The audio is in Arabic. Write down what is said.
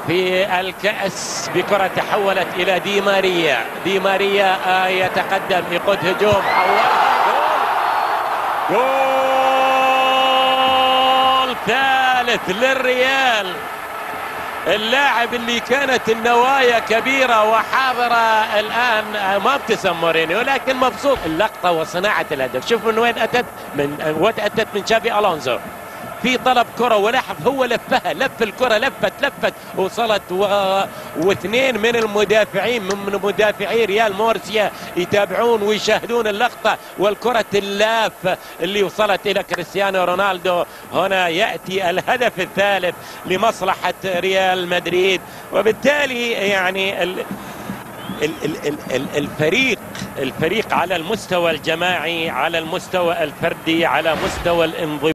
في الكأس بكرة تحولت إلى دي ماريا. دي ماريا يتقدم يقود هجوم، جول ثالث للريال. اللاعب اللي كانت النوايا كبيرة وحاضرة الآن ما ابتسم مورينيو لكن مبسوط. اللقطة وصناعة الهدف، شوف من وين أتت، من شافي ألونزو في طلب كرة، ولاحظ هو لفها، لف الكرة، لفت وصلت واثنين من المدافعين من مدافعي ريال مورسيا يتابعون ويشاهدون اللقطة، والكرة اللاف اللي وصلت إلى كريستيانو رونالدو. هنا يأتي الهدف الثالث لمصلحة ريال مدريد، وبالتالي يعني الفريق على المستوى الجماعي، على المستوى الفردي، على مستوى الانضباط